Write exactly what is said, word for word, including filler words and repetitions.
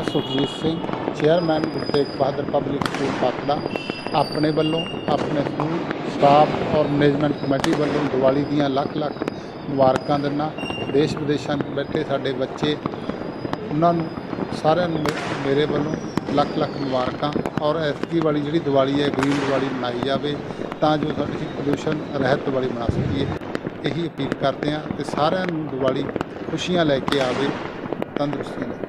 Sukhjeet Singh, chairman Guru Tegh Bahadur public school Patran, अपने वालों अपने स्कूल स्टाफ और मैनेजमेंट कमेटी वालों दिवाली दियां लख लख मुबारकां दिंदा। देश विदेशों बैठे साडे बच्चे उन्होंने सारिਆਂ ਨੂੰ मेरे वालों लख लख मुबारकां। और ऐतकी वाली जी दिवाली है ग्रीन दिवाली मनाई जाए ਤਾਂ ਜੋ ਅਸੀਂ ਪ੍ਰਦੂਸ਼ਣ ਰਹਿਤ दिवाली मना ਸਕੀਏ। यही अपील करते हैं तो सारिਆਂ ਨੂੰ दिवाली खुशियां लैके आवे, तंदुरुस्ती ले।